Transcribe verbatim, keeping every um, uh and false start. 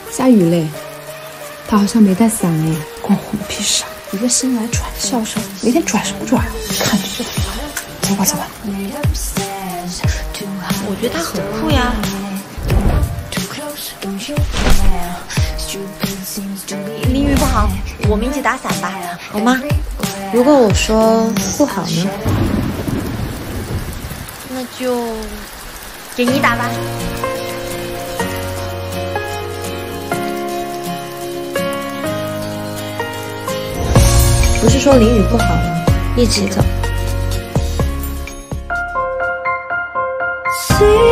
下雨嘞，他好像没带伞哎。 关我们屁事啊！一个新来拽校生，每天拽什么拽？看着就烦。走吧走吧。 我觉得他很酷呀。淋雨不好，我们一起打伞吧，好吗？ 如果我说不好呢？ 那就给你打吧。 不是说淋雨不好吗？一起走。